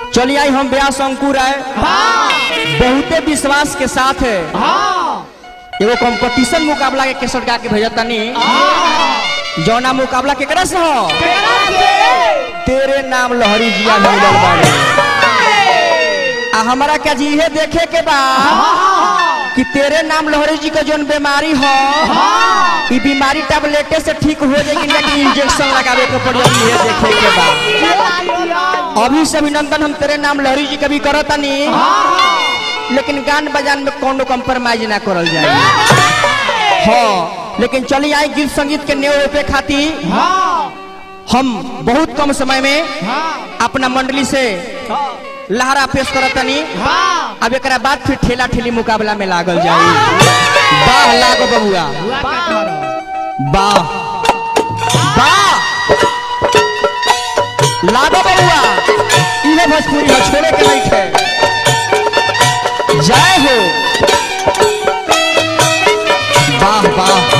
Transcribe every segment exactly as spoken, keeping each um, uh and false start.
चलिए आई हम व्यास अंकुर है बहुते विश्वास के साथ है एगो कंपटीशन मुकाबला के केसर गा के भेजता नहीं जौना मुकाबला केकरा से हो तेरे नाम लहरी जिया मिलल बाड़े आ हमारा क्या जी है देखे के बाद कि तेरे नाम लहरी जी का जोन बीमारी हो ये बीमारी टैबलेटे से ठीक हो जाएगी लेकिन इंजेक्शन लगावे के पड़ेगी ये देखे के बाद अभी से अभिनंदन हम तेरे नाम लहरी जी कभी करता नहीं लेकिन गान बजान में कोनो कंप्रोमाइज ना करल जाए हाँ लेकिन चलिए आई गीत संगीत के न्यू पे खाती हम बहुत कम समय में अपना मंडली से लहरा पेश करतनी अब एक बाद फिर ठेला ठेली मुकाबला में लागल जाए वाह लागो बबुआ वाह वाह लागो बबुआ इहे भोजपुरी हो छोड़े के नहीं थे जय हो वाह वाह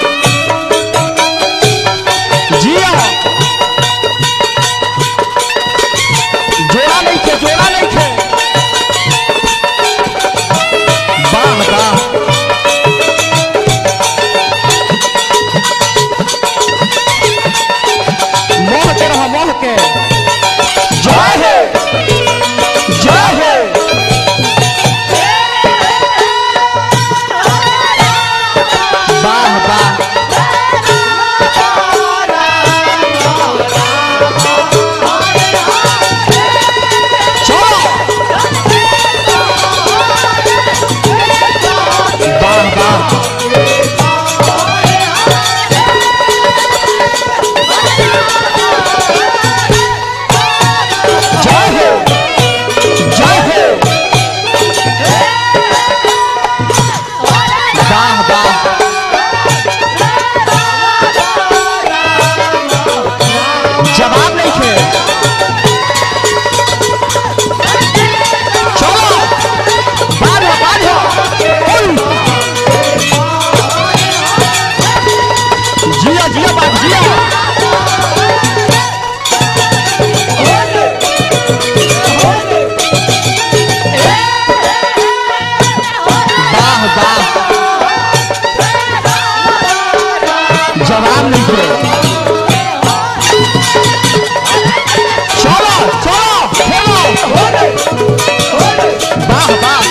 जिया जोड़ा नहीं थे जोड़ा नहीं थे वाह वाह मोह के रहो मोह के जय हो जय हो वाह वाह जवाब नहीं थे चलो बाढ़ बाढ़ जिया जिया बाढ़ जिया वाह वाह जवाब नहीं थे वाह वाह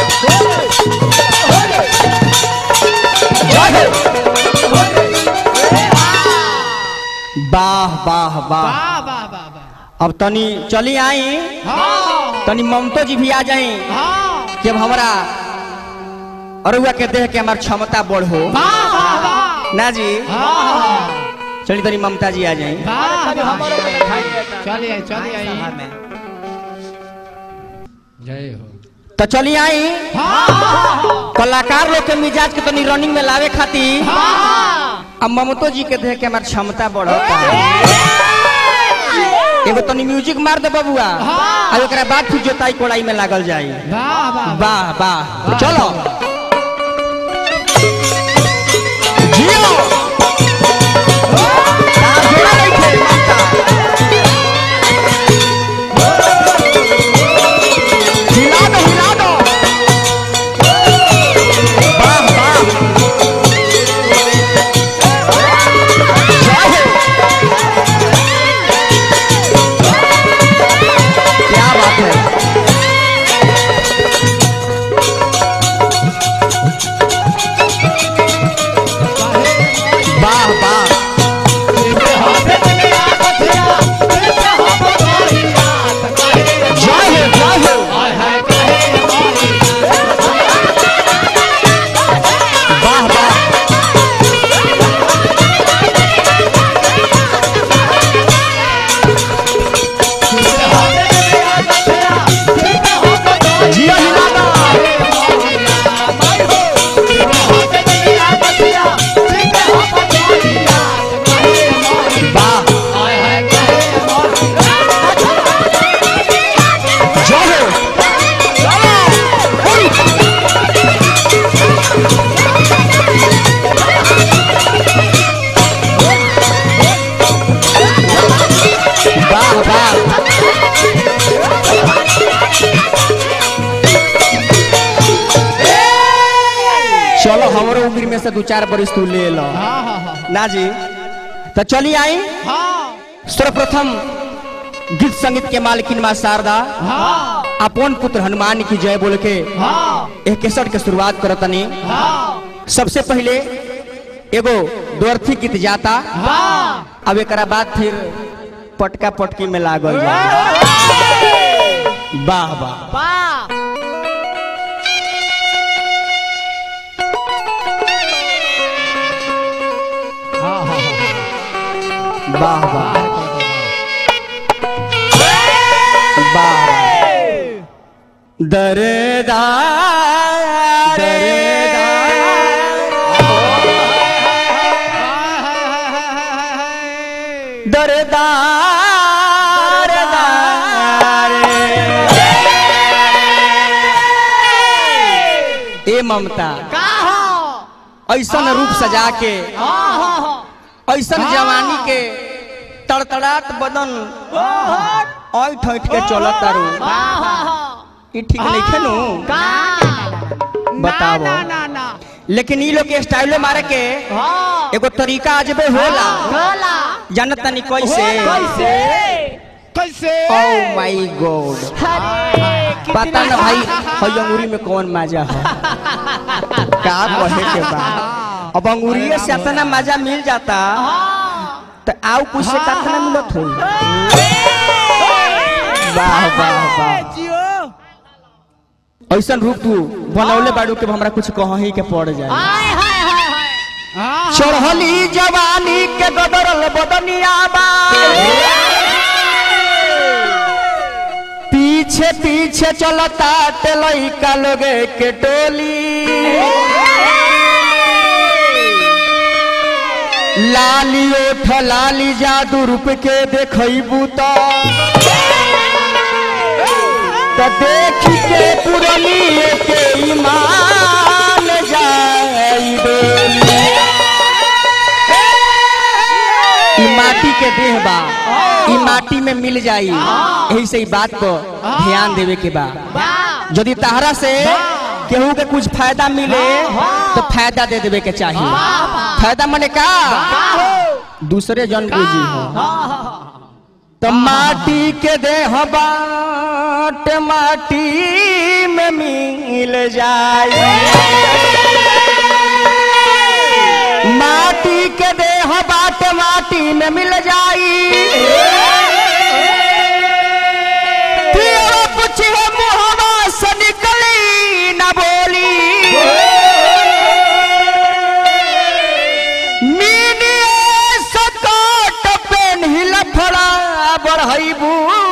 वाह वाह अब तनी चली आई तनी ममतो जी भी आ जाए जब हमारा अरुआ के देह के हमार क्षमता बढ़ हो ना जी चलिए तनी ममता जी आ जाए चलिए चलिए जय हो तो चलिए आई कलाकार लोग के मिजाज के तनी रनिंग में लावे खाती अब ममतो जी के देह के हमार क्षमता बढ़ता एगो तनी म्यूजिक मार दे बबुआ और एक बाद फिर जोताई कोड़ाई में लागल जाए वाह वाह चलो जियो में से दो चार बरिस तू ले लो ना जी। तो चलिए आई सर्वप्रथम गीत संगीत के मालकिन मां शारदा अपन पुत्र हनुमान की जय बोल के एक केसट के शुरुआत करतनी। सबसे पहले एगो द्वर्थी गीत जाता, अब एक बाद फिर पटका पटकी में लागल वाह वाह वाह वाह दरदा दरदा दरदा ए ममता ऐसा रूप सजा के ऐसा जवानी के तड़तड़ात बदन ऐठ ऐठ के चलत तारू ई ठीक नहीं खेलू बताओ। लेकिन ई लोग के स्टाइल मारे के एगो तरीका अजबे होला, जानत नहीं कैसे कैसे ओह माय गॉड पता ना भाई हई अंगूरी में कौन मजा है का कहे के बा। अब अंगूरी से इतना मजा मिल जाता तो आओ कुछ से कितना मिलत हो। वाह वाह वाह ऐसा रूप तू बनौले बाड़ू के हमरा कुछ कहीं के पड़ जाए। चढ़ली जवानी के गदरल बदनिया बा, पीछे पीछे चलता लइका लोगे के टोली, लाली ओठ लाली जादू रूप के देखबू तो देख के पुरनी के ईमान जाई डोली। ई माटी के देह बा, ई माटी में मिल जाई, यही से बात को ध्यान देवे के बा। यदि तहरा से केहू के कुछ फायदा मिले तो फायदा दे देवे के चाहिए। फायदा मने का दूसरे जन बुझी हो तो माटी के देह बाट माटी में मिल जाए, माटी के देह बाट माटी में मिल जाई। पूछे मुहवा से निकली न बोली, मीनिए सकट पेन हिल फड़ा बढ़ाइबू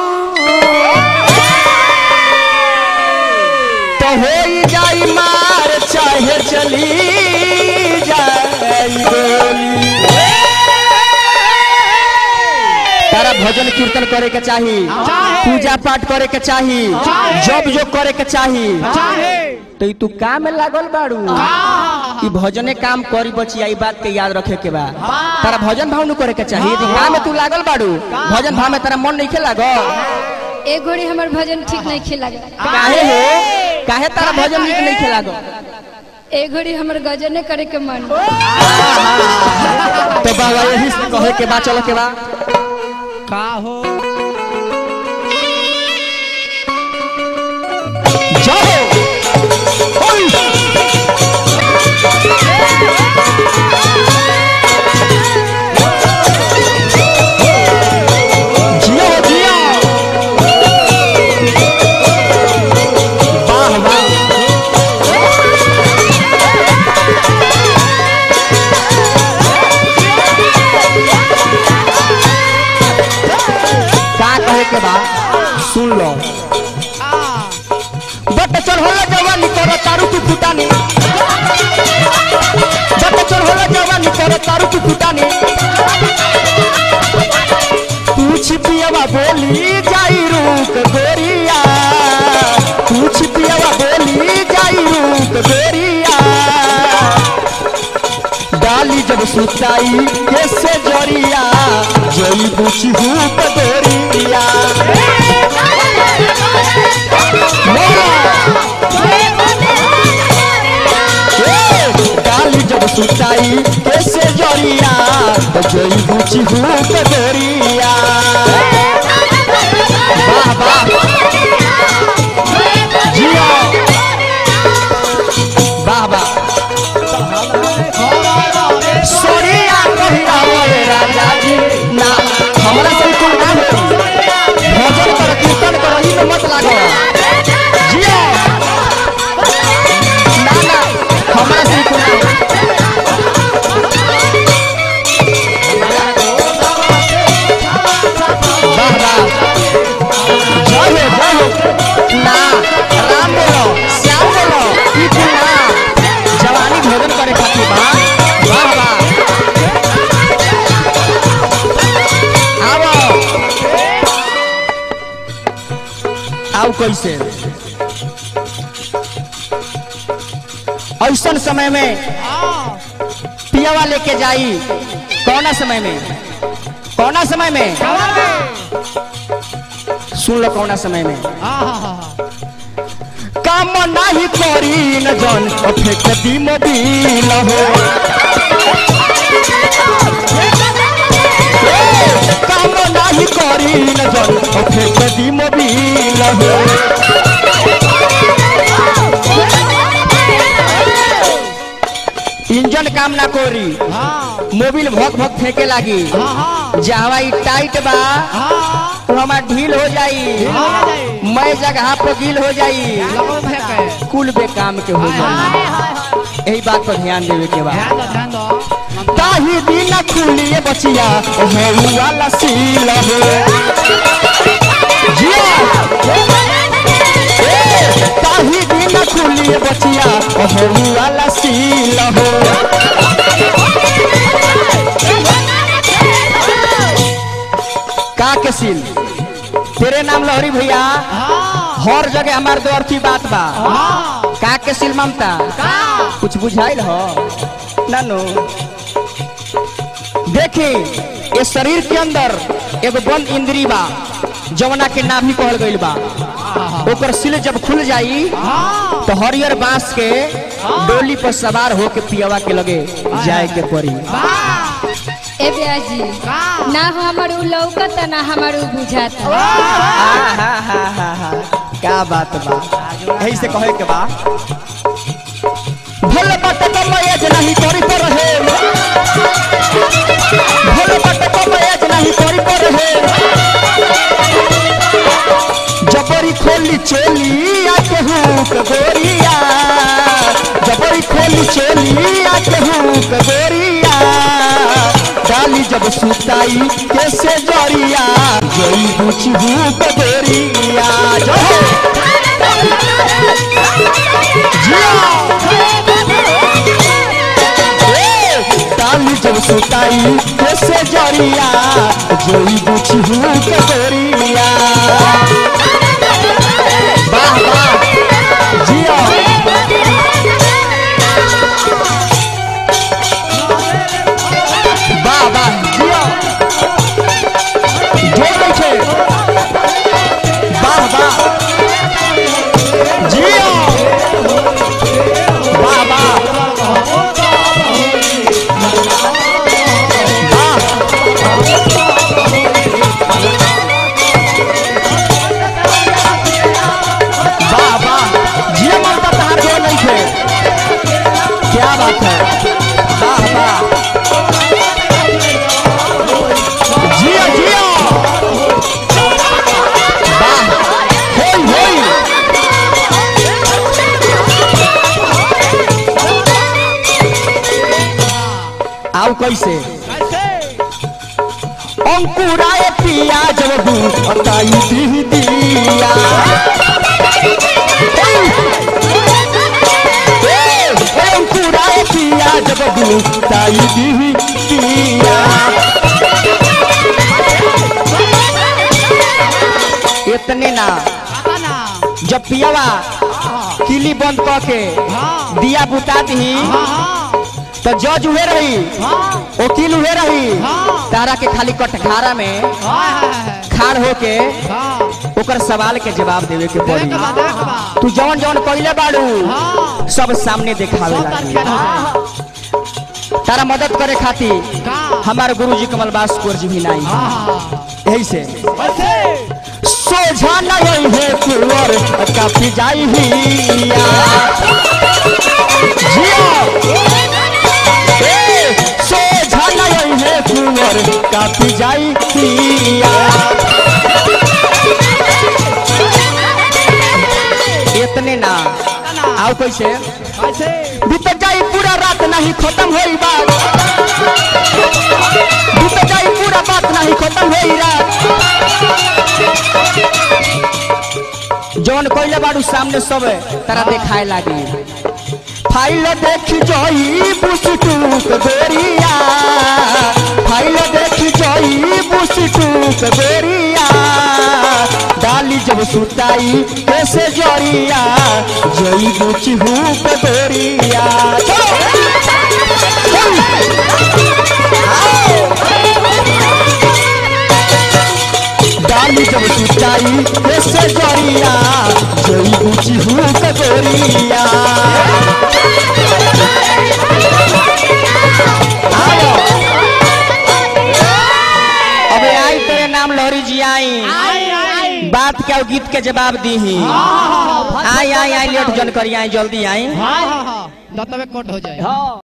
तो हो जाई मार चाहे चली जाई गोली। तारा भजन कीर्तन करे के चाही, पूजा पाठ करे के चाही, जब जो करे के चाही, तो तू काम में लागल बाड़ू। ई भजने काम करी बचिया, ई बात के याद रखे के बा। तारा भजन भाव न करे के चाही, यदि काम में तू लागल बाड़ू, भजन भाव में तारा मन नहीं खेला गो। एक घड़ी हमर भजन ठीक नहीं खेला गो। काहे हो काहे तारा भजन ठीक नहीं खेला गो? एक घड़ी हमर गजने करे के मन तो बाबा यही से कहे के बा, चलो के बा का हो जाओ जियो जियो वाह वाह के बाद सुन लो। बट चल होला जवानी करो तारू की फुटानी, बट चल होला जवानी करो तारू की फुटानी। पूछ पियवा बोली जाई रूक गोरिया, पूछ पियवा बोली जाई रूक गोरिया। डाली जब सुताई कैसे जरिया, जई बुची हुक गोरिया। डाली जब जोई बुची हूँ कदरिया वाह वाह जियो वाह वाह सोरिया कहिया मोरे राजा जी ना हमरा से कुल ना भजन कर कीर्तन कर ई में मत लागो जियो ना ना हमरा से कुल ना वाह वाह जय हो जय हो ना राम बोलो श्याम बोलो ई कुल ना जवानी भोजन करे खातिर बा वाह वाह आओ आओ कैसे ऐसन समय में पियावा लेके जाई कौना समय में कौना समय में सुन लो कौना समय में काम नहीं करी न जन फेंक दी मोबिल हो काम नहीं करी न जन फेंक दी मोबिल हो इंजन काम ना करी मोबिल भक भक फेंके लागी जहवा टाइट बा तो हमार ढील हो जाई मैं जगह पर गिल हो जाई कुल बेकाम के हो जाई यही बात पर ध्यान देवे के बाद ताही दिन खुलिए बचिया ओहे वाला सील हो जिया ताही दिन खुलिए बचिया ओहे वाला सील हो का के सील तेरे नाम लहरी भैया हर जगह हमार दो अर्थी बात बा का के सील ममता कुछ बुझाइल हो नानो देखी ये शरीर के अंदर एगो बंद इंद्री बा जवना के नाभि कहल गइल बा ओकर सिल जब खुल जाई तो हरियर बांस के डोली पर सवार होके पियावा के लगे जाए के पड़ी ए ब्याजी ना हमर उ लौकत ना हमर उ बुझात क्या बात बा यही से कहे के बा भले बात तो मयज नहीं तोरी पर रहे भले बात तो मयज नहीं तोरी पर रहे जबरी खोली चोली आके हुक गोरिया जबरी खोली चोली आके हुक गोरिया डाली जब सुताई कैसे जरिया जोई बुची हुक गोरिया जो डाली जब सुताई कैसे जरिया जोई बुची हुक गोरिया वाह वाह जियो वाह वाह जियो जोर छे वाह वाह जियो वाह वाह वाह वाह जियो ममता तहार जोर नहीं थे क्या बात है वाह वाह जियो जियो वाह होई होई आओ कैसे अंकुराए पिया जब बताई दी दिया अंकुराए पिया जब बताई दी दिया इतने ना जब पियावा किली बंद करके दिया बुता दी तो जज हुए रही वकील हुए रही तारा के खाली कटघारा में खाड़ होके ओकर सवाल के जवाब देवे के पड़ी तू जौन जौन कइले बाड़ू सब सामने देखावे लागी तारा मदद करे खातिर हमारे गुरुजी कमलबास कौर जी भी नहीं यही से सोझा नहीं है कुंवर काफी जाई हिया सोझा नहीं है कुंवर काफी जाई हिया इतने ना आओ कैसे बीत जाई पूरा रात नहीं खत्म होई बात बीत जाई पूरा बात नहीं खत्म होई रात जौन कोइले बाड़ू सामने सब तारा देखाए लागी फाइल देख जोई बुसटूक बेरिया फाइल देख जोई बुसटूक बेरिया डाली जब सुताई कैसे जोरिया जोई बुची हुक बेरिया डाली जब सुताई कैसे जोरिया जोई बुची हुक बेरिया अबे आई तेरे नाम लहरी जी आई बात क्या गीत के जवाब दी ही आई आई आई लेट जन करी आई जल्दी आई हाँ हाँ हाँ कोट हो जाए।